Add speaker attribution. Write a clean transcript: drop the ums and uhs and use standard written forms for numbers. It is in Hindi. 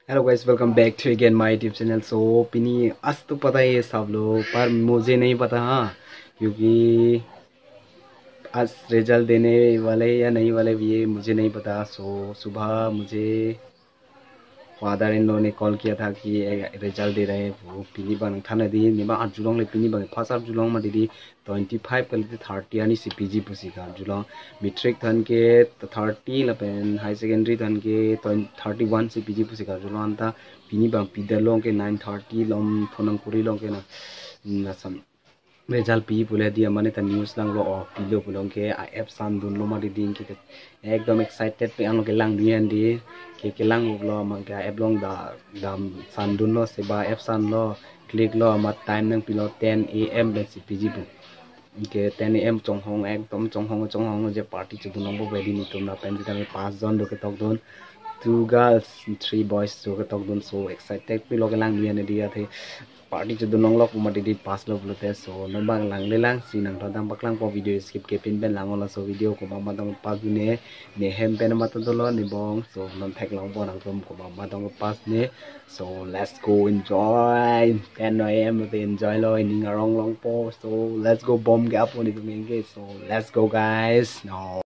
Speaker 1: Hello guys, welcome back to again my YouTube channel. So पिनी आज तो पता ही है सब लोग, पर मुझे नहीं पता। हाँ, क्योंकि आज रिजल्ट देने वाले या नहीं वाले भी ये मुझे नहीं पता। सो सुबह मुझे फादर इन लॉ ने कॉल किया था कि रिजल्ट दे रहे हैं। वो पिनी बंग थाना दी निबा आठ जुलोंग ले पिनी बंग फर्स्ट आठ जुलोंग में दी 25 कल 30 यानी सी पीजी पुसी का जुलोंग मैट्रिक थन के 30 लपेन हाई सेकेंडरी थन के 31 से पीजी पुसी का जुलोंग अंता पिनी बंग पीदर लोंग के 9:30 लोम फोनंगपुरी लोंग के ना सम रिजल्ट पी पुले दिया माने त news lang lo pilo pulong ke app san dun lo ma di ding ki ekdom excited pe ang lo ke lang dian di ke lang lo ma ke app long da san dun lo SEBA app san lo click lo ma time nang pilo 10 am be si pg bu ke 10 am chong hong ekdom chong hong je party chu dun bo be di ni tum na pen di ta 5 jon do ke tok don 2 girls 3 boys do ke tok don so excited pe lo ke lang dian dia the party chu dunong lok ma di pass lo blote so nombang lang le lang si nang tadang baklang po video skip ke pin ben lang ola so video ko ma dong pas ne hem pen ma to lo ni bong so non thek long bo nang tom ko ma dong pas ne so let's go enjoy 10 am to enjoy lo in ngarong long po so let's go bomb gap on it so let's go guys no